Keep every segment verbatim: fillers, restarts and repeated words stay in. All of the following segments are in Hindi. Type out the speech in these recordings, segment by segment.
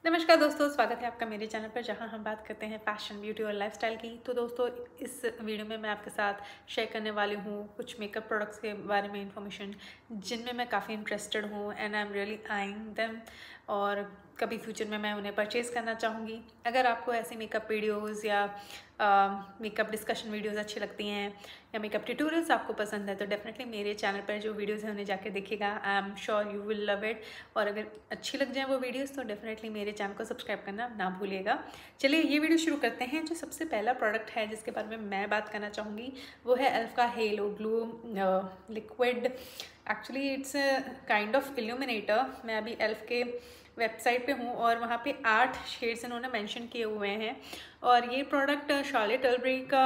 नमस्कार दोस्तों, स्वागत है आपका मेरे चैनल पर जहां हम बात करते हैं फैशन, ब्यूटी और लाइफस्टाइल की। तो दोस्तों, इस वीडियो में मैं आपके साथ शेयर करने वाली हूं कुछ मेकअप प्रोडक्ट्स के बारे में इंफॉर्मेशन जिनमें मैं काफ़ी इंटरेस्टेड हूं and I am really eyeing them, और कभी फ्यूचर में मैं उन्हें परचेज़ करना चाहूँगी। अगर आपको ऐसी मेकअप वीडियोज़ या मेकअप डिस्कशन वीडियोज़ अच्छी लगती हैं या मेकअप ट्यूटोरियल्स आपको पसंद है तो डेफिनेटली मेरे चैनल पर जो वीडियोज़ हैं उन्हें जाकर देखिएगा। I am sure you will love it. और अगर अच्छी लग जाए वो वीडियोज़ तो डेफिनेटली मेरे चैनल को सब्सक्राइब करना ना भूलिएगा। चलिए ये वीडियो शुरू करते हैं। जो सबसे पहला प्रोडक्ट है जिसके बारे में मैं बात करना चाहूँगी वो है एल्फ का halo glow liquid. Actually it's kind of illuminator. मैं अभी एल्फ के वेबसाइट पे हूँ और वहाँ पे आठ शेड्स इन्होंने मेंशन किए हुए हैं। और ये प्रोडक्ट शार्लेट टिलबरी का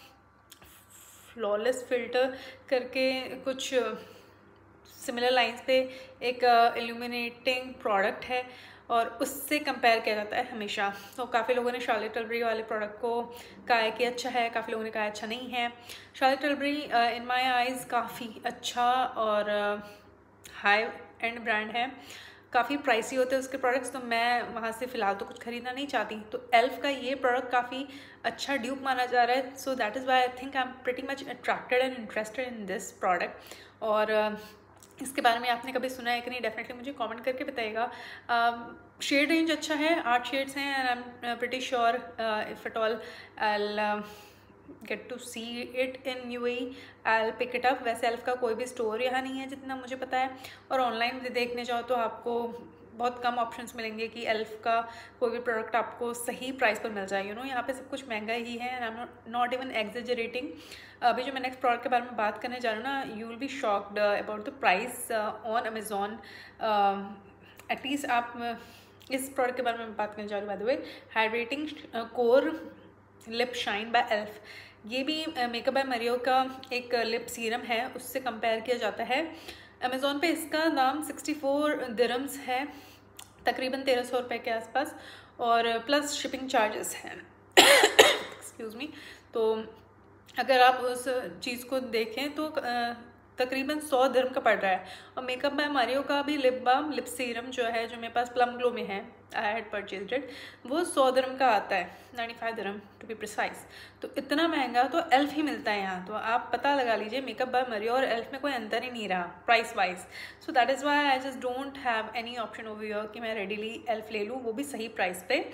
फ्लॉलेस फिल्टर करके कुछ सिमिलर लाइंस पे एक इल्यूमिनेटिंग प्रोडक्ट है और उससे कंपेयर किया जाता है हमेशा। तो काफ़ी लोगों ने शार्लेट टिलबरी वाले प्रोडक्ट को कहा है कि अच्छा है, काफ़ी लोगों ने कहा अच्छा नहीं है। Charlotte Tilbury in my eyes काफ़ी अच्छा और हाई एंड ब्रांड है। काफ़ी प्राइसी होते हैं उसके प्रोडक्ट्स, तो मैं वहाँ से फ़िलहाल तो कुछ ख़रीदना नहीं चाहती। तो एल्फ का ये प्रोडक्ट काफ़ी अच्छा ड्यूप माना जा रहा है। So that is why I think I am pretty much attracted and interested in this product. और uh, इसके बारे में आपने कभी सुना है कि नहीं, डेफिनेटली मुझे कमेंट करके बताइएगा। शेड रेंज अच्छा है, आठ शेड्स हैं and I am pretty sure if at all I get to see it in U A I pick it up. वैसे एल्फ का कोई भी स्टोर यहाँ नहीं है जितना मुझे पता है, और ऑनलाइन देखने जाओ तो आपको बहुत कम ऑप्शंस मिलेंगे कि एल्फ का कोई भी प्रोडक्ट आपको सही प्राइस पर मिल जाए। यू नो यहाँ पे सब कुछ महंगा ही है and I am not even exaggerating. अभी जो मैं नेक्स्ट प्रोडक्ट के बारे में बात करने जा रही हूँ ना, you will be shocked about the price on Amazon. At least आप इस प्रोडक्ट के बारे में बात करने जा रही हूँ। By the way, hydrating core lip shine by Elf. ये भी मेकअप बाय मरियो का एक लिप सीरम है, उससे कंपेयर किया जाता है। अमेज़ॉन पे इसका दाम सिक्सटी फोर दिरम्स है, तकरीबन तेरह सौ रुपये के आसपास, और प्लस शिपिंग चार्जेस हैं। Excuse me. तो अगर आप उस चीज़ को देखें तो तकरीबन सौ दिरम का पड़ रहा है। और मेकअप बाय मारियो का भी लिप बाम लिप सीरम जो है, जो मेरे पास प्लम ग्लो में है, आई हैड परचेज्ड इट, वो सौ दिरम का आता है, ninety five dirham to be precise. तो इतना महंगा तो एल्फ ही मिलता है यहाँ। तो आप पता लगा लीजिए, मेकअप बाय मारियो और एल्फ में कोई अंतर ही नहीं रहा price wise. So that is why I just don't have any option over here कि मैं रेडीली एल्फ ले लूँ, वो भी सही प्राइस पे।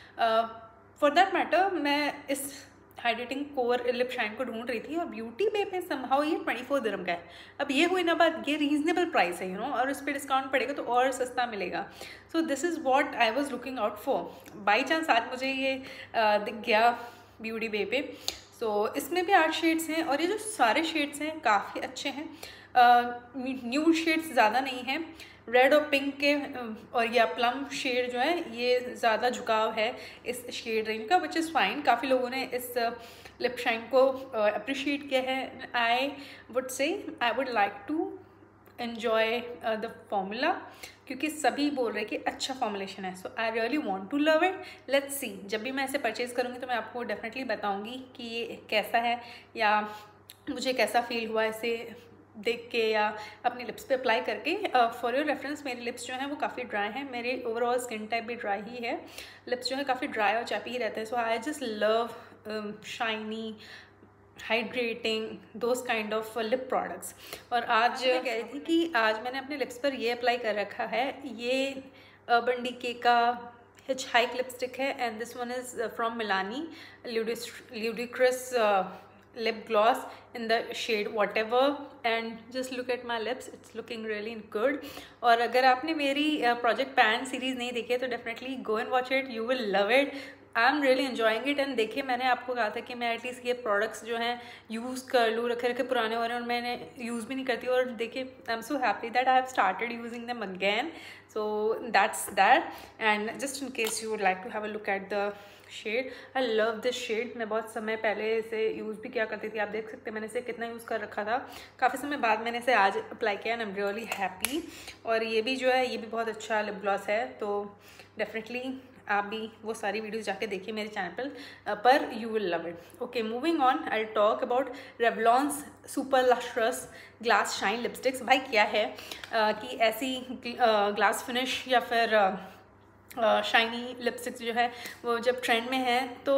फॉर दैट मैटर मैं इस हाइड्रेटिंग कोर लिप शाइन को ढूंढ रही थी और ब्यूटी बे पे समहाउ ये ट्वेंटी फोर दिरम का है। अब ये हुई ना बात, ये रीजनेबल प्राइस है, यू नो, और उस पर डिस्काउंट पड़ेगा तो और सस्ता मिलेगा। So this is what I was looking out for. By chance आज मुझे ये दिख गया ब्यूटी बे पे। सो so, इसमें भी आठ शेड्स हैं और ये जो सारे शेड्स हैं काफ़ी अच्छे हैं। न्यू शेड्स ज़्यादा नहीं हैं, रेड और पिंक के और या प्लम शेड जो है ये ज़्यादा झुकाव है इस शेड रेंज का, विच इज़ फाइन। काफ़ी लोगों ने इस लिप शाइन को अप्रिशिएट किया है। I would say I would like to enjoy the formula, क्योंकि सभी बोल रहे हैं कि अच्छा फॉर्मुलेशन है। So I really want to love it. Let's see, जब भी मैं इसे परचेज़ करूँगी तो मैं आपको डेफिनेटली बताऊँगी कि ये कैसा है या मुझे कैसा फील हुआ इसे देख के या अपने लिप्स पे अप्लाई करके। फॉर योर रेफरेंस, मेरे लिप्स जो हैं वो काफ़ी ड्राई हैं, मेरे ओवरऑल स्किन टाइप भी ड्राई ही है, लिप्स जो है काफ़ी ड्राई और चैपी ही रहते हैं। So I just love shiny, hydrating, those kind of lip products. और आज मैं कह रही थी कि आज मैंने अपने लिप्स पर ये अप्लाई कर रखा है, ये अर्बन डीके का हिच हाइक लिपस्टिक है and this one is from Milani ludicrous lip gloss in the shade whatever, and just look at my lips, it's looking really good. और अगर आपने मेरी प्रोजेक्ट पैन सीरीज़ नहीं देखी है तो definitely go and watch it, you will love it. I am really enjoying it. And देखिए, मैंने आपको कहा था कि मैं एटलीस्ट ये प्रोडक्ट्स जो हैं यूज़ कर लूँ, रखे रखे पुराने हो रहे हैं और मैंने यूज़ भी नहीं करती, और देखिए I am so happy that I have started using them again. So that's that. And just in case you would like to have a look at the shade, I love this shade. मैं बहुत समय पहले इसे यूज़ भी किया करती थी, आप देख सकते हैं मैंने इसे कितना यूज़ कर रखा था। काफ़ी समय बाद मैंने इसे आज अप्लाई किया and I am really happy. और ये भी जो है ये भी बहुत अच्छा लिप ग्लॉस है, तो डेफिनेटली आप भी वो सारी वीडियोस जाके देखिए मेरे चैनल पर पर you will love it. Okay, moving on, I talk about Revlon's super lustrous glass shine lipsticks. भाई क्या है uh, कि ऐसी ग्लास फिनिश या फिर uh, शाइनी लिपस्टिक्स जो है वो जब ट्रेंड में है तो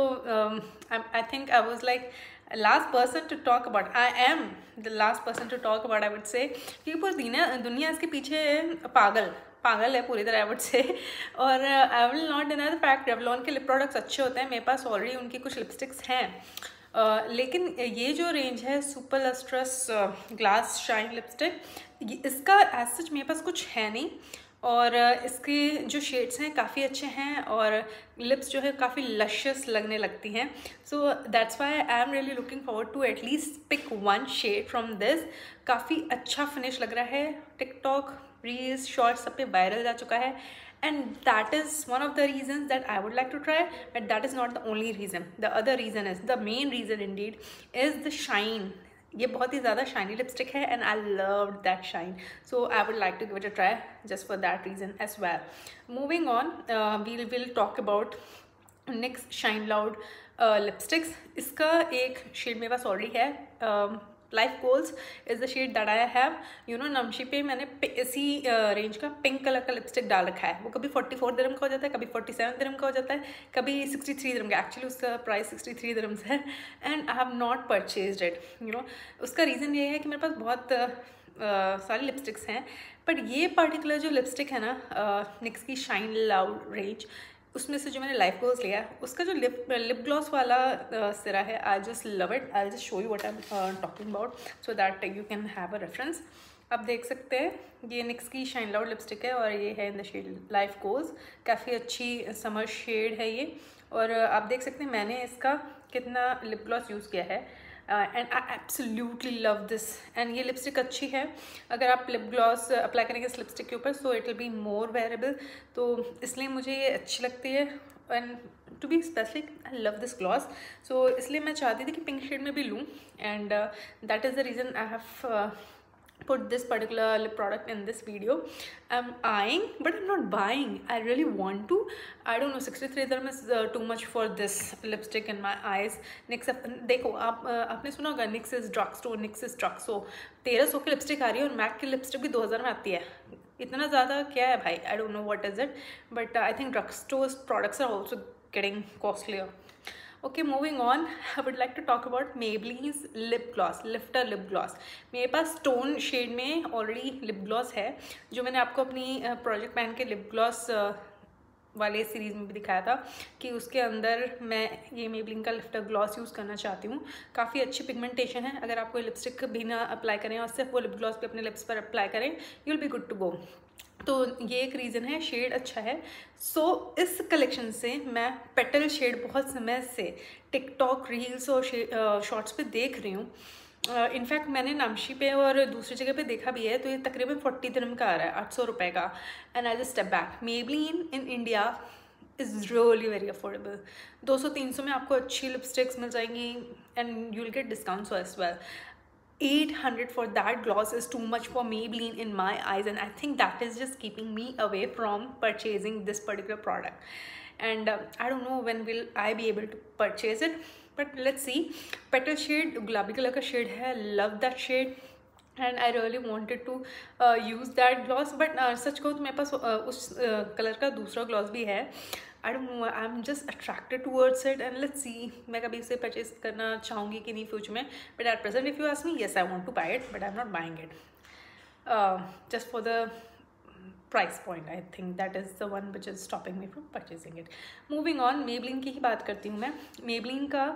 I think I was like last person to talk about, I am the last person to talk about I would say, क्योंकि पूरी दुनिया दुनिया इसके पीछे पागल पागल है पूरी तरह आई वुड से। और I will not deny the fact Revlon के लिप प्रोडक्ट्स अच्छे होते हैं, मेरे पास ऑलरेडी उनकी कुछ लिपस्टिक्स हैं। Uh, लेकिन ये जो रेंज है super lustrous glass shine lipstick, इसका एज सच मेरे पास कुछ है नहीं, और इसके जो शेड्स हैं काफ़ी अच्छे हैं और लिप्स जो है काफ़ी लशियस लगने लगती हैं। So that's why I am really looking forward to at least pick one shade from this. काफ़ी अच्छा फिनिश लग रहा है, टिकटॉक रील्स शॉर्ट्स सब पे वायरल जा चुका है, and that is one of the reasons that I would like to try, but that is not the only reason. The other reason is, the main reason indeed, is the shine. ये बहुत ही ज़्यादा शाइनी लिपस्टिक है and I loved that shine, so I would like to give it a try just for that reason as well. Moving on, uh, we will talk about NYX Shine Loud uh, lipsticks. इसका एक शेड मेरे पास ऑलरेडी है, um, life goals is the shade that I have. You know नमशी पे मैंने इसी रेंज uh, का पिंक कलर का लिपस्टिक डाल रखा है। वो कभी फोर्टी फोर दिरम का हो जाता है, कभी फोर्टी सेवन दिरम का हो जाता है, कभी सिक्सटी थ्री दिरम का। एक्चुअली उसका प्राइस सिक्सटी थ्री दिरम्स है and I have not purchased it. You know उसका रीज़न ये है कि मेरे पास बहुत uh, uh, सारी लिपस्टिक्स हैं, बट ये पर्टिकुलर जो लिपस्टिक है ना निक्स की शाइन लाउड रेंज, उसमें से जो मैंने लाइफ गोल्स लिया उसका जो लिप लिप ग्लॉस वाला uh, सिरा है, I just love it. I just show you what I am talking about so that you can have a reference. आप देख सकते हैं ये निक्स की शाइन लाउड लिपस्टिक है और ये है in the shade life goals. काफ़ी अच्छी समर शेड है ये, और uh, आप देख सकते हैं मैंने इसका कितना लिप ग्लॉस यूज़ किया है and I absolutely love this. And ये लिपस्टिक अच्छी है, अगर आप लिप ग्लॉस अप्लाई करेंगे इस लिपस्टिक के ऊपर so it will be more wearable, तो इसलिए मुझे ये अच्छी लगती है। And to be specific I love this gloss, so इसलिए मैं चाहती थी कि पिंक शेड में भी लूँ, and that is the reason I have put this particular lip product in this video. I'm eyeing but I'm not buying. I really want to. I don't know, sixty-three dirham is uh, too much for this lipstick in my eyes. NYX, देखो आप आपने सुना होगा NYX is drugstore, NYX is drugstore। तेरह सौ की लिपस्टिक आ रही है और मैक की लिपस्टिक भी दो हज़ार में आती है। इतना ज़्यादा क्या है भाई? I don't know what is it, but uh, I think drugstore products are also getting costlier. Okay moving on, I would like to talk about Maybelline's lip gloss, lifter lip gloss. मेरे पास स्टोन शेड में ऑलरेडी लिप ग्लॉस है, जो मैंने आपको अपनी प्रोजेक्ट पैन के लिप ग्लॉस वाले सीरीज़ में भी दिखाया था कि उसके अंदर मैं ये Maybelline का लिफ्टर ग्लॉस यूज़ करना चाहती हूँ। काफ़ी अच्छी पिगमेंटेशन है, अगर आप कोई लिपस्टिक भी ना अप्लाई करें और सिर्फ वो लिप ग्लॉस पे अपने लिप्स पर अप्लाई करें, you will be good to go. तो ये एक रीज़न है, शेड अच्छा है। सो so, इस कलेक्शन से मैं पेटल शेड बहुत समय से टिकटॉक रील्स और शॉर्ट्स पे देख रही हूँ। इनफैक्ट uh, मैंने नामशी पे और दूसरी जगह पे देखा भी है, तो ये तकरीबन फोर्टी दिरहम का आ रहा है, आठ सौ रुपये का। And I just step back, Maybelline in India is really very affordable. दो सौ तीन सौ में आपको अच्छी लिपस्टिक्स मिल जाएंगी and you will get discounts as well. eight hundred for that gloss is too much for Maybelline in my eyes, and I think that is just keeping me away from purchasing this particular product. And uh, I don't know when will I be able to purchase it, but let's see. Petal shade, gulabi color का shade है, love that shade, and I really wanted to uh, use that gloss, but uh, सच कहूँ तो मेरे पास uh, उस कलर uh, का दूसरा gloss भी है। I don't know, I'm just attracted towards it, and let's see मैं कभी इसे purchase करना चाहूँगी कि नहीं फ्यूचर में। But at present if you ask me, yes I want to buy it, but I'm not buying it uh, just for the price point. I think that is the one which is stopping me from purchasing it. Moving on, Maybelline की ही बात करती हूँ मैं। Maybelline का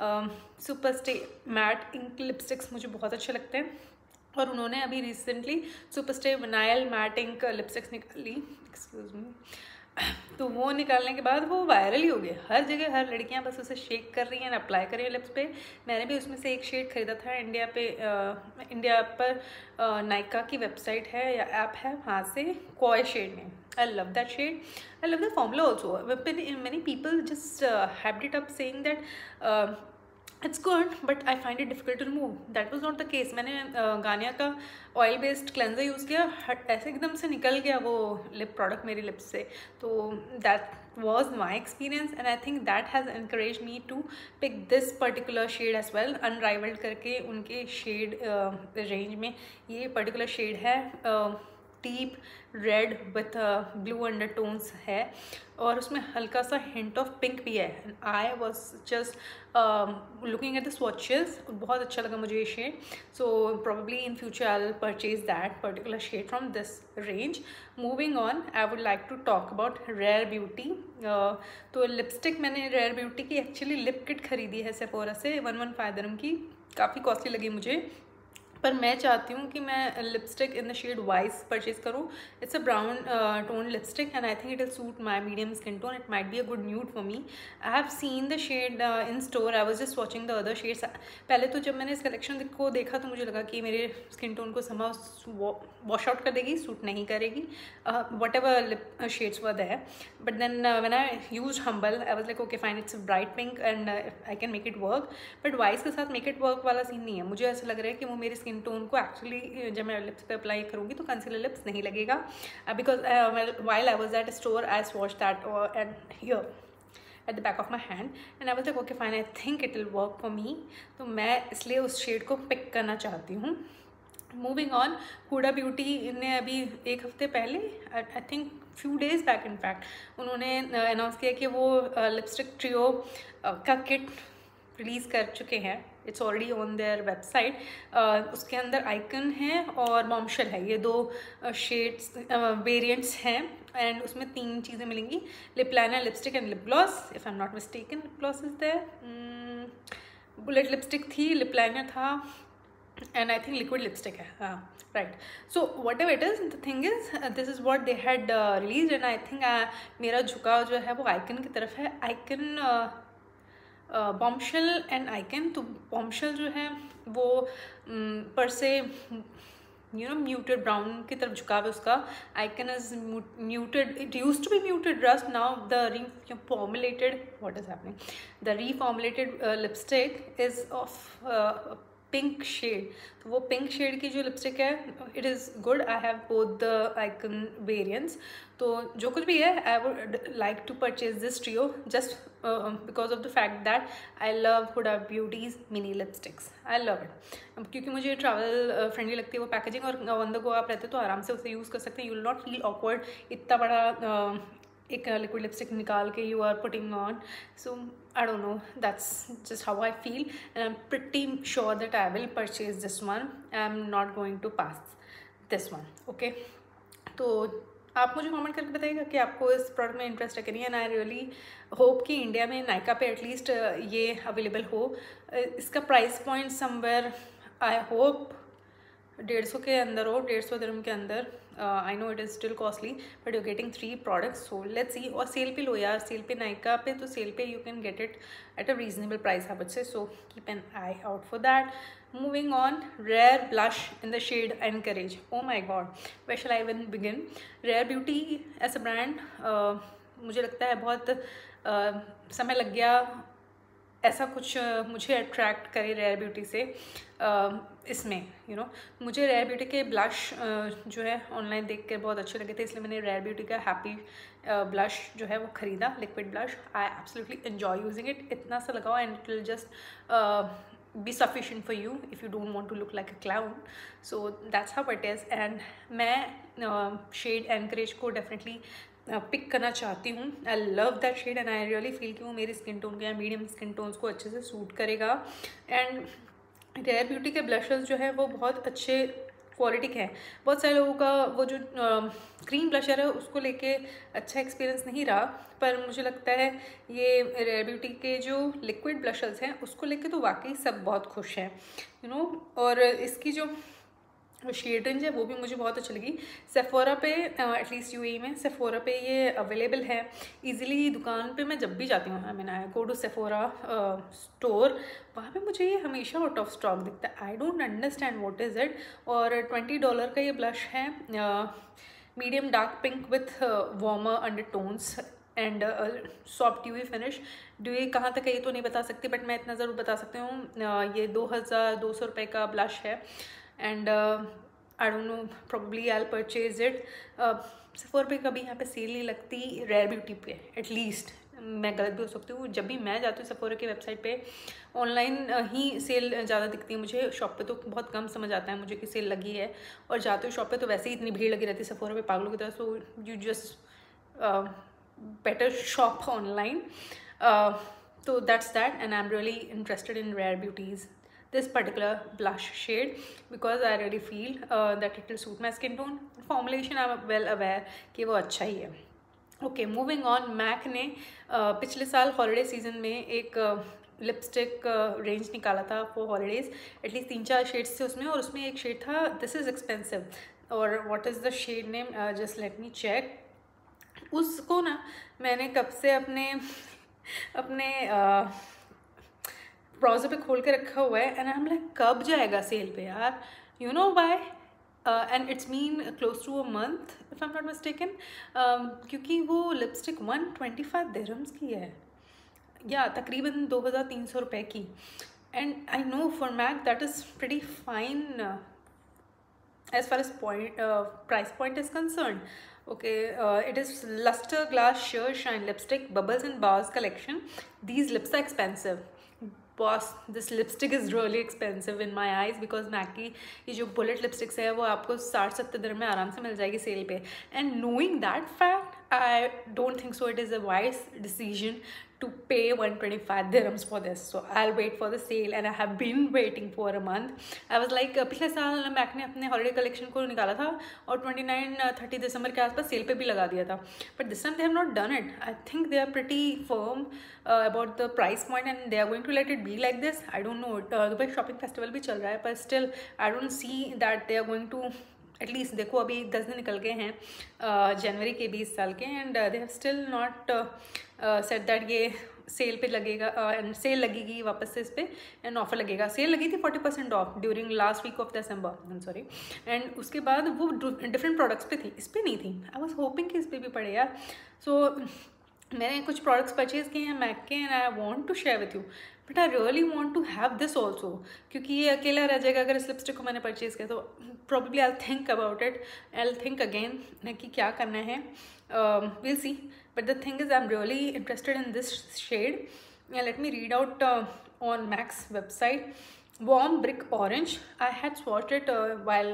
super stay matte ink lipsticks मुझे बहुत अच्छे लगते हैं, और उन्होंने अभी recently super stay vinyl matte ink lipsticks निकाली, एक्सक्यूज मी, तो वो निकालने के बाद वो वायरल ही हो गए। हर जगह हर लड़कियां बस उसे शेक कर रही हैं, अप्लाई कर रही हैं लिप्स पे। मैंने भी उसमें से एक शेड ख़रीदा था इंडिया पे, आ, इंडिया पर नायका की वेबसाइट है या ऐप है, वहाँ से कॉय शेड में। I love that shade, I love the formula also. Many people just hyped it up saying that it's good but I find it difficult to remove. That was not the case. मैंने गानिया का ऑयल बेस्ड क्लेंजर यूज़ किया, ऐसे एकदम से निकल गया वो लिप प्रोडक्ट मेरी लिप्स से। तो that was my experience and I think that has encourage me to pick this particular shade as well. Unrivalled करके उनके शेड रेंज में ये पर्टिकुलर शेड है। uh, deep red with blue undertones है और उसमें हल्का सा हिंट ऑफ पिंक भी है। I was just looking at the swatches, बहुत अच्छा लगा मुझे ये shade, so probably in future I will purchase that particular shade from this range. Moving on, I would like to talk about Rare Beauty. तो लिपस्टिक मैंने रेयर ब्यूटी की एक्चुअली लिप किट खरीदी है सेफोरा से, वन वन फाइव दिरहम की, काफ़ी कॉस्टली लगी मुझे, पर मैं चाहती हूँ कि मैं lipstick in the shade wise purchase करूँ। It's a brown tone lipstick and I think it will suit my medium skin tone, it might be a good nude for me. I have seen the shade in store, I was just watching the other shades. पहले तो जब मैंने इस कलेक्शन को देखा तो मुझे लगा कि मेरे स्किन टोन को समहाउ वॉश आउट कर देगी, सूट नहीं करेगी, what ever lip shades were there, but then when I use humble I was like okay fine, it's bright pink and I can make it work. But vice के साथ मेक इट वर्क वाला सीन नहीं है, मुझे ऐसा लग रहा है कि वो मेरी स्किन टोन को एक्चुअली जब मैं लिप्स पे अप्लाई करूँगी तो कंसीलर लिप्स नहीं लगेगा, because while I was at store I swatch that and here at the back of my hand and I was like okay fine, I think it will work for me, तो मैं इसलिए उस शेड को पिक करना चाहती हूँ। मूविंग ऑन, हुडा ब्यूटी ने अभी एक हफ्ते पहले, I think few days back in fact, उन्होंने अनाउंस किया कि वो लिपस्टिक ट्रियो का किट रिलीज़ कर चुके हैं। It's already on their website. उसके अंदर आइकन है और बॉम्बशेल है, ये दो शेड्स वेरिएंट्स हैं एंड उसमें तीन चीज़ें मिलेंगी, lip liner, lipstick and lip gloss. If I am not mistaken lip gloss is there, bullet lipstick थी, लिप लाइनर था and I think liquid lipstick है, हाँ right. So what ever it is, the thing is this is what they had release and I think मेरा झुकाव जो है वो आइकन की तरफ है। आइकन बॉम्बशेल एंड आइकन, तो बॉम्बशेल जो है वो पर से यू नो म्यूटेड ब्राउन की तरफ झुकाव है उसका, icon is muted, it used to be muted rust, now the reformulated, what is happening, the reformulated uh, lipstick is of uh, pink shade. तो वो पिंक शेड की जो लिपस्टिक है it is good, I have both the icon variants. तो जो कुछ भी है I would like to purchase this trio just because of the fact that I love Huda Beauty's mini lipsticks, I love it, क्योंकि मुझे ट्रैवल फ्रेंडली लगती है वो पैकेजिंग, और ऑन द गो आप रहते तो आराम से उसे यूज़ कर सकते हैं, you will not feel awkward इतना बड़ा uh, एक लिक्विड लिपस्टिक निकाल के you are putting on. So I don't know, that's just how I feel and I am pretty sure that I will purchase this one, I am not going to pass this one, okay. तो आप मुझे कमेंट करके बताइएगा कि आपको इस प्रोडक्ट में इंटरेस्ट है कि नहीं, एंड आई रियली होप कि इंडिया में नायका पे एटलीस्ट ये अवेलेबल हो। इसका price point somewhere I hope डेढ़ सौ के अंदर हो, डेढ़ सौ दिरहम के अंदर। I know it is still costly but you getting three products, so let's see. और सेल पे लो यार, सेल पे नायका पे, तो सेल पे you can get it at a reasonable price I would say, so keep an eye out for that. Moving on, rare blush in the shade encourage, oh my god where shall I even begin. Rare Beauty as a brand मुझे लगता है बहुत uh, समय लग गया ऐसा कुछ uh, मुझे अट्रैक्ट करे रेयर ब्यूटी से। uh, इसमें यू you नो know, मुझे रेयर ब्यूटी के ब्लश uh, जो है ऑनलाइन देख कर बहुत अच्छे लगे थे, इसलिए मैंने रेयर ब्यूटी का हैप्पी ब्लश uh, जो है वो ख़रीदा, liquid blush. I absolutely enjoy using it, इतना सा लगाओ and it will just be sufficient for you if you don't want to look like a clown, so that's how it is। and मैं uh, shade encourage को definitely पिक uh, करना चाहती हूँ। I love that shade and I really feel कि वो मेरी स्किन टोन को या मीडियम स्किन टोन्स को अच्छे से सूट करेगा। एंड रेयर ब्यूटी के ब्लशेस जो है वो बहुत अच्छे क्वालिटी के हैं। बहुत सारे लोगों का वो जो क्रीम ब्लशर है उसको लेके अच्छा एक्सपीरियंस नहीं रहा, पर मुझे लगता है ये रेयर ब्यूटी के जो लिक्विड ब्लशर्स हैं उसको लेके तो वाकई सब बहुत खुश हैं यू नो। और इसकी जो शेड रेंज है वो भी मुझे बहुत अच्छी लगी। सेफोरा पे एटलीस्ट यूएई में सेफोरा पे ये अवेलेबल है इजीली। दुकान पे मैं जब भी जाती हूँ, I mean I go to Sephora store, वहाँ पे मुझे ये हमेशा आउट ऑफ स्टॉक दिखता है। I don't understand what is it. और ट्वेंटी डॉलर का ये ब्लश है, medium dark pink with warmer under tones and soft dewy finish. Dewy कहाँ तक है ये तो नहीं बता सकती, बट मैं इतना ज़रूर बता सकती हूँ uh, ये दो हज़ार दो सौ रुपये का ब्लश है। And I don't know, probably I will purchase it. Sephora पे कभी यहाँ पे सेल नहीं लगती, रेयर ब्यूटी पे एटलीस्ट मैं गलत भी हो सकती हूँ। जब भी मैं जाती हूँ सेफोरा की वेबसाइट पे, ऑनलाइन ही सेल ज़्यादा दिखती है मुझे, शॉप पे तो बहुत कम समझ आता है मुझे कि सेल लगी है। और जाते हो शॉप पे तो वैसे ही इतनी भीड़ लगी रहती है सेफोरा पे पागलों की तरह, so you just better shop online. So that's that, and I'm really interested in Rare Beauty's this particular blush shade because I really feel uh, that it will suit my skin tone. Formulation I'm well aware कि वो अच्छा ही है. Okay, moving on. मैक ने uh, पिछले साल हॉलीडे सीजन में एक लिपस्टिक uh, रेंज uh, निकाला था फॉर हॉलीडेज. एटलीस्ट तीन चार शेड्स थे उसमें, और उसमें एक शेड था दिस इज़ एक्सपेंसिव. और what is the shade name, just let me check. उसको ना मैंने कब से अपने अपने ब्राउज़र पे खोल के रखा हुआ है, एंड आई एम लाइक कब जाएगा सेल पे यार. You know why? And it's mean close to a month if I am not mistaken, क्योंकि वो लिपस्टिक वन ट्वेंटी फाइव दिरहम्स की है, या तकरीबन दो हज़ार तीन सौ रुपये की. And I know for MAC that is pretty fine as far as point uh, price point is concerned. Okay, uh, it is Luster Glass Sheer Shine Lipstick Bubbles and Bars collection. These lips are expensive. Boss, this lipstick is really expensive in my eyes because MAC की ये जो bullet lipsticks है वो आपको साठ सत्तर दिरहम में आराम से मिल जाएगी सेल पे. And knowing that fact, I don't think so it is a wise decision to pay one twenty-five dirhams for this. So I'll wait for the sale, and I have been waiting for a month. I was like पिछले साल मैक ने अपने हॉलीडे कलेक्शन को निकाला था और उनतीस तीस दिसंबर के आसपास सेल पे भी लगा दिया था. But this time they have not done it. I think they are pretty firm about the price point and they are going to let it be like this. I don't know. Dubai shopping festival भी चल रहा है, पर still I don't see that they are going to. At least देखो अभी दस दिन निकल गए हैं जनवरी uh, के बीस साल के, and they have still not set that ये सेल पे लगेगा एंड सेल लगेगी वापस से इस पे, एंड ऑफर लगेगा. सेल लगी थी forty percent off during last week of December, I am sorry. And उसके बाद वो डिफरेंट प्रोडक्ट्स पे थी, इस पर नहीं थी. आई वॉज होपिंग कि इस पर भी पड़े यार. सो मैंने कुछ प्रोडक्ट्स परचेज किए हैं मैक के, and I want to share with you, but I really want to have this also, क्योंकि ये अकेला रह जाएगा अगर इस लिपस्टिक को मैंने परचेज़ किया तो. Probably I think about it, I think again कि क्या करना है. Will see. But the thing is, I'm really interested in this shade. Yeah, let me read out uh, on MAC's website. Warm Brick Orange. I had swatched it uh, while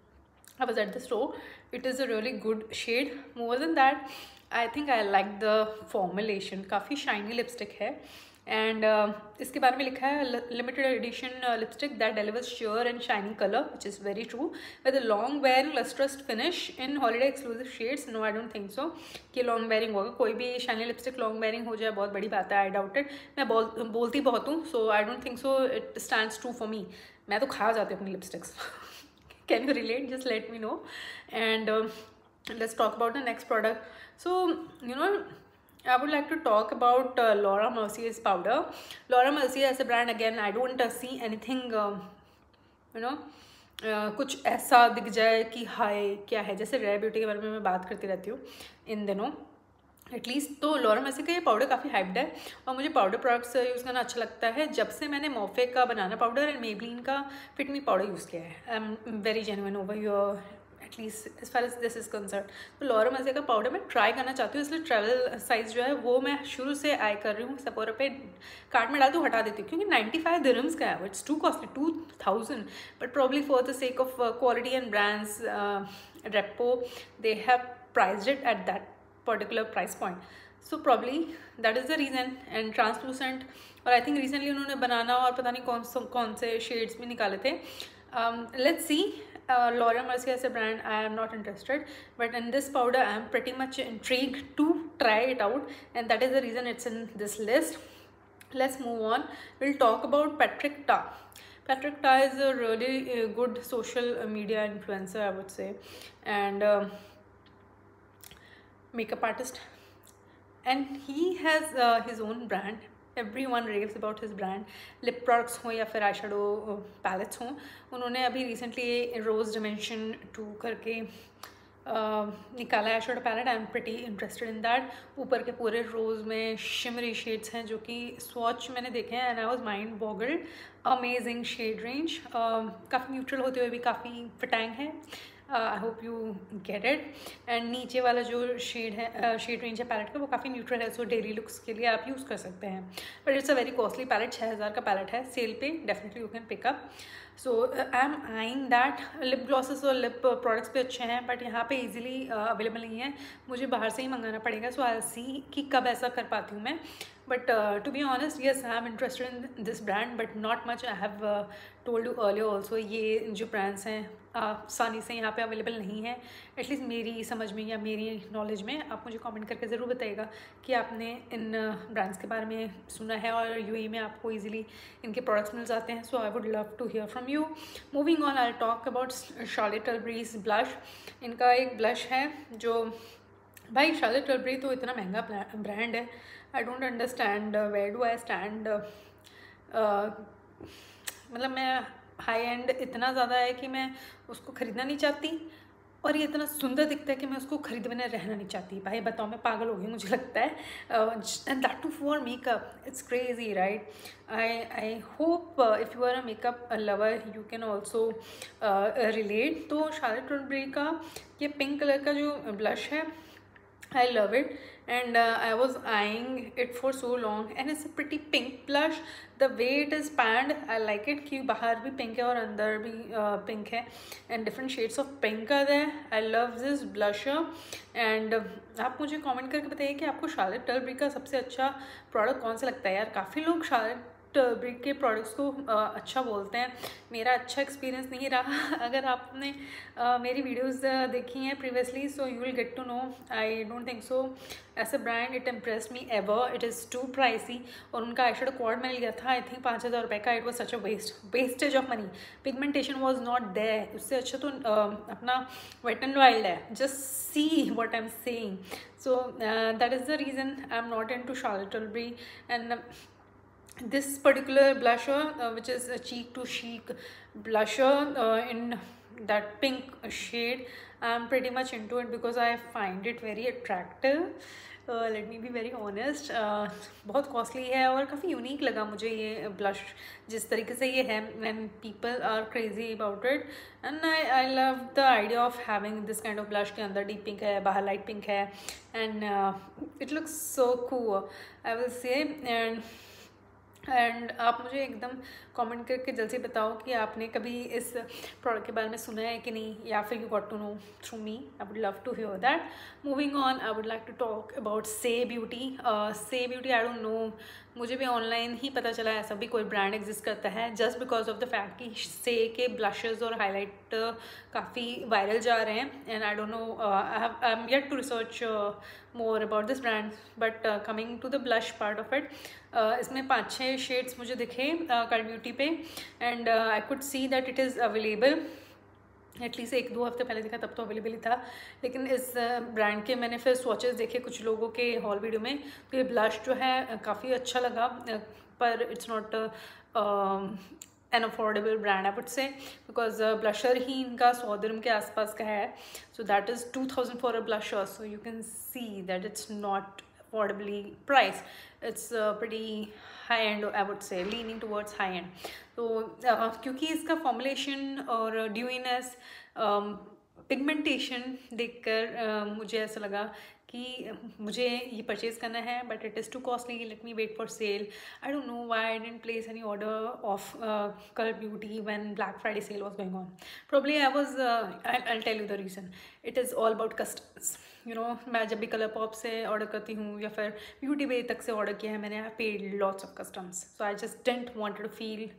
I was at the store. It is a really good shade. More than that, I think I like the formulation. काफ़ी shiny lipstick है. एंड uh, इसके बारे में लिखा है limited edition lipstick that delivers sure and shiny colour, which is very true, with a long wearing lustrous finish in holiday exclusive shades. No, I don't think so कि लॉन्ग वेयरिंग होगा. कोई भी शाइनी लिपस्टिक लॉन्ग वेयरिंग हो जाए बहुत बड़ी बात है. I doubt it. मैं बोल बोलती बहुत हूँ, so I don't think so it stands true for me. मैं तो खा जाती हूँ अपनी lipsticks. Can you relate? Just let me know. And let's talk about the next product. So you know, I would like to talk about uh, Laura Mercier's powder. Laura Mercier as a brand, again, I don't uh, see anything, uh, you know, uh, कुछ ऐसा दिख जाए कि हाय क्या है. जैसे रेयर ब्यूटी के बारे में मैं बात करती रहती हूँ इन दिनों एटलीस्ट, तो लॉरा मेर्सियर का ये पाउडर काफ़ी हाइप्ड है और मुझे पाउडर प्रोडक्ट्स यूज़ करना अच्छा लगता है. जब से मैंने मोफे का बनाना पाउडर एंड मेबलिन का फिट मी पाउडर यूज़ किया है, I am very genuine over your at least as far as this is concern. तो लॉरा मेर्सियर का पाउडर मैं ट्राई करना चाहती हूँ, इसलिए ट्रैवल साइज़ जो है वो मैं शुरू से आई कर रही हूँ. सेफोरा पे कार्ट में डालती हूँ, हटा देती हूँ, क्योंकि नाइन्टी फाइव दिरहम्स का है. It's too costly, two thousand. But probably for the sake of quality and brands repo they have priced it at that particular price point. So probably that is the reason. And translucent, और आई थिंक रिसेंटली उन्होंने बनाना और पता नहीं कौन कौन से शेड्स भी निकाले थे. Let's see. Uh, Laura Mercier as a brand, I am not interested, but in this powder I am pretty much intrigued to try it out, and that is the reason it's in this list. Let's move on. We'll talk about Patrick Ta. Patrick Ta is a really uh, good social media influencer, I would say, and uh, makeup artist, and he has uh, his own brand. Everyone raves about his brand. Lip products हों या फिर आई शेडो पैलेट्स हों. उन्होंने अभी रिसेंटली रोज़ डिमेंशन टू करके uh, निकाला eyeshadow palette. I am pretty interested in that. ऊपर के पूरे रोज़ में शिमरी शेड्स हैं जो कि स्वॉच मैंने देखे हैं and I was mind boggled. Amazing shade range, काफ़ी न्यूट्रल होते हुए भी काफ़ी फिटांग है. I hope you get it. And नीचे वाला जो शेड है, शेड रेंज है पैलेट का, वो काफ़ी न्यूट्रल है, सो डेली लुक्स के लिए आप यूज़ कर सकते हैं। But it's a very costly palette, छः हज़ार का पैलेट है, सेल पे definitely you can pick up. So I am eyeing that. Lip glosses और लिप प्रोडक्ट्स पे अच्छे हैं, बट यहाँ पे इजीली अवेलेबल नहीं है, मुझे बाहर से ही मंगाना पड़ेगा। सो आई सी कि कब ऐसा कर पाती हूँ मैं। But to be honest, yes I am interested in this brand, but not much. I have told you earlier also, ये जो ब्रांड्स हैं आसानी से यहाँ पे अवेलेबल नहीं है, एटलीस्ट मेरी समझ में या मेरी नॉलेज में। आप मुझे कमेंट करके ज़रूर बताइएगा कि आपने इन ब्रांड्स के बारे में सुना है और यूएई में आपको इजीली इनके प्रोडक्ट्स मिल जाते हैं। So I would love to hear from you. Moving on, I talk about Charlotte Tilbury's blush. इनका एक ब्लश है जो, भाई शार्लेट टिलबरी तो इतना महंगा ब्रांड है, I don't understand where do I stand. मतलब मैं हाई एंड इतना ज़्यादा है कि मैं उसको ख़रीदना नहीं चाहती, और ये इतना सुंदर दिखता है कि मैं उसको खरीदे बिना रहना नहीं चाहती। भाई बताओ, मैं पागल हो गई मुझे लगता है। And that too for makeup, it's crazy right. I I hope if you are a makeup lover you can also relate. तो शार्लेट टिलबरी का ये पिंक कलर का जो ब्लश है, I love it, and uh, I was eyeing it for so long, and it's a pretty pink blush. The way it is panned, I like it कि बाहर भी पिंक है और अंदर भी पिंक uh, है, and different shades of pink are there. I love this blusher, and uh, आप मुझे कमेंट करके बताइए कि आपको शार्लेट टिलबरी का सबसे अच्छा प्रोडक्ट कौन सा लगता है। यार काफ़ी लोग शार्लेट टिलबरी के प्रोडक्ट्स को uh, अच्छा बोलते हैं, मेरा अच्छा एक्सपीरियंस नहीं रहा। अगर आपने uh, मेरी वीडियोस uh, देखी हैं previously, so you will get to know. I don't think so as a brand it impress me ever, it is too pricey. और उनका आई शेडो क्वाड मिल गया था आई थिंक पाँच हज़ार रुपये का। It was such a waste wastage of money, pigmentation was not there. उससे अच्छा तो uh, अपना वेट एंड वाइल्ड है। Just see what I am saying. So that is the reason I am not into Charlotte Tilbury. And this particular blusher uh, which is a cheek to chic blusher uh, in that pink shade, I'm pretty much into it because I find it very attractive. uh, let me be very honest, uh, बहुत कॉस्टली है और काफ़ी यूनिक लगा मुझे ये ब्लश जिस तरीके से ये है, and people are crazy about it, and I I love the idea of having this kind of blush के अंदर deep pink है, बाहर light pink है, and uh, it looks so cool I will say. and and आप मुझे एकदम कमेंट करके जल्दी से बताओ कि आपने कभी इस प्रोडक्ट के बारे में सुना है कि नहीं, या फिर you got to know through me. I would love to hear that. Moving on, I would like to talk about Saie Beauty. Saie Beauty, I don't know, मुझे भी ऑनलाइन ही पता चला ऐसा भी कोई ब्रांड एग्जिस्ट करता है, just because of the fact कि से के ब्लशेस और हाईलाइट काफ़ी वायरल जा रहे हैं। And I don't know, I am yet to research more about this brand, but coming to the blush part of it, इसमें पाँच छः शेड्स मुझे दिखे कल ब्यूटी पे, and I could see that it is available. At least एक दो हफ्ते पहले देखा तब तो अवेलेबल ही था, लेकिन इस ब्रांड के मैंने फिर स्वॉचेस देखे कुछ लोगों के हॉल वीडियो में, तो ये ब्लश जो है काफ़ी अच्छा लगा, पर it's not an affordable brand I would say, because blusher ही इनका सौ दिरहम के आसपास का है। So that is two thousand for a blusher, so you can see that it's not affordably priced. It's uh, pretty high end I would say, leaning towards high end. तो uh, क्योंकि इसका फॉर्मुलेशन और ड्यूइनेस पिगमेंटेशन देखकर uh, मुझे ऐसा लगा कि मुझे ये परचेज़ करना है, but it is too costly, let me wait for sale. I don't know why I didn't place any order of colour beauty when Black Friday sale was going on. Probably I was, I will tell you the reason, it is all about customs. You know, मैं जब भी कलर पॉप से ऑर्डर करती हूँ या फिर ब्यूटी बे तक से ऑर्डर किया है मैंने, I paid lots of customs, so I just didn't want to feel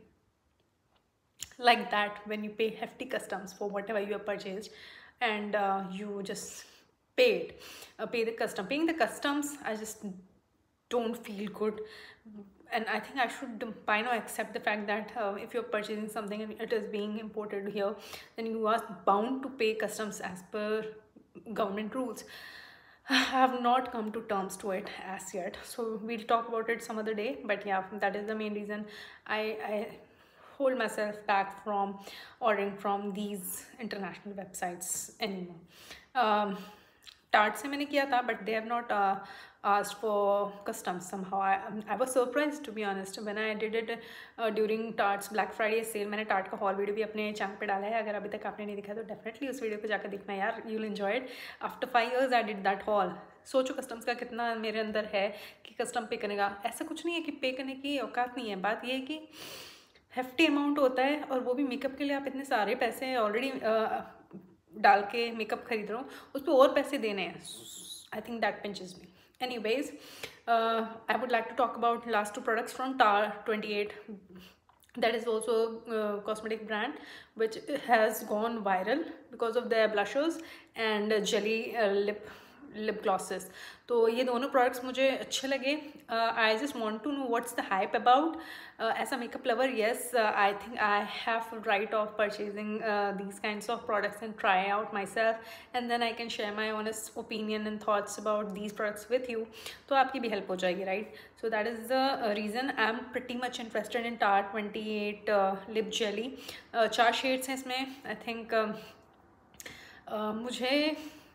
like that when you pay hefty customs for whatever you have purchased, and uh, you just paid uh, pay the custom paying the customs. I just don't feel good, and I think I should by now accept the fact that uh, if you're purchasing something and it is being imported here, then you are bound to pay customs as per government rules. I have not come to terms to it as yet, so we'll talk about it some other day. But yeah, that is the main reason I, I hold myself back from ordering from these international websites anymore. Um, Tarte से मैंने किया था, but they have not asked for custom somehow. I, I was surprised to be honest when I did it uh, during Tarte's Black Friday sale. मैंने टार्ट का हॉल वीडियो भी अपने चैनल पे डाला है, अगर अभी तक आपने नहीं देखा तो डेफिनेटली उस वीडियो को जाकर देखना यार, you will enjoy it. After five years I did that haul. सोचो कस्टम्स का कितना मेरे अंदर है कि कस्टम पे करने का. ऐसा कुछ नहीं है कि पे करने की औकात नहीं है, बात ये है कि हेफ्टी अमाउंट होता है, और वो भी मेकअप के लिए आप इतने सारे पैसे ऑलरेडी डाल के मेकअप खरीद रहे हो, उस पर और पैसे देने हैं. I think that pinches me. Anyways, uh, I would like to talk about last two products from Tarte twenty-eight. That is also a uh, cosmetic brand which has gone viral because of their blushers and uh, jelly uh, lip lip glosses. तो ये दोनों प्रोडक्ट्स मुझे अच्छे लगे. I just want to know what's the hype about. As a makeup lover, yes, I think I have right of purchasing these kinds of products and try out myself, and then I can share my honest opinion and thoughts about these products with you. तो आपकी भी हेल्प हो जाएगी, right? So that is the reason I am pretty much interested in Tarte twenty eight lip jelly. चार शेड्स हैं इसमें. आई थिंक uh, uh, मुझे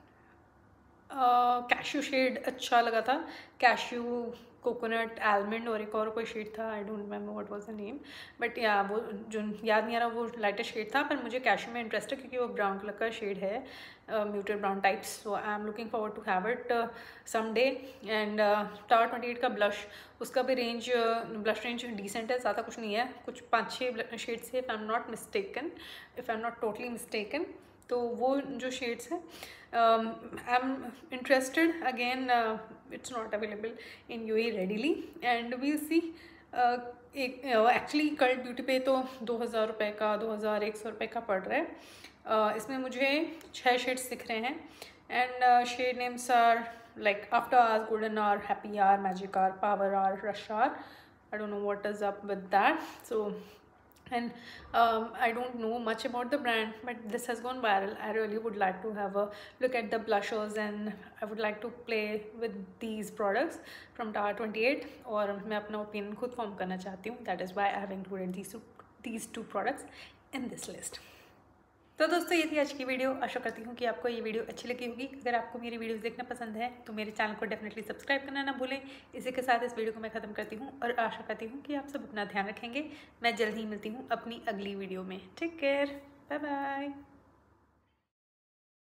कैश्यू uh, शेड अच्छा लगा था. कैश्यू, कोकोनट, आलमंड और एक और कोई शेड था, I don't remember what was the name, but या वो जो याद नहीं आ रहा, वो लाइटर शेड था. पर मुझे कैश्यू में इंटरेस्ट है क्योंकि वो ब्राउन कलर का शेड है, muted brown types. So I am looking forward to have it some day. And Tarte twenty eight का ब्लश, उसका भी रेंज, ब्लश रेंज डिसेंट है, ज़्यादा कुछ नहीं है, कुछ पाँच छः शेड्स है if I am not mistaken, if I am not totally mistaken. तो वो जो शेड्स हैं, I am interested. Again it's not available in UAE readily, and we see. एक एक्चुअली कल्ट ब्यूटी पे तो दो हज़ार रुपये का, दो हज़ार एक सौ रुपये का पड़ रहा है. uh, इसमें मुझे छः शेड्स दिख रहे हैं, and shade names are like after hour, golden hour, happy hour, magic hour, power hour, rush hour. I don't know what is up with that. So and um, I don't know much about the brand, but this has gone viral. I really would like to have a look at the blushers, and I would like to play with these products from Tarte twenty-eight. और मैं अपना opinion खुद form करना चाहती हूँ. That is why I have included these two, these two products in this list. तो दोस्तों, ये थी आज की वीडियो. आशा करती हूँ कि आपको ये वीडियो अच्छी लगी होगी. अगर आपको मेरी वीडियोस देखना पसंद है तो मेरे चैनल को डेफिनेटली सब्सक्राइब करना ना भूलें. इसी के साथ इस वीडियो को मैं ख़त्म करती हूँ, और आशा करती हूँ कि आप सब अपना ध्यान रखेंगे. मैं जल्द ही मिलती हूँ अपनी अगली वीडियो में. Take care, bye bye.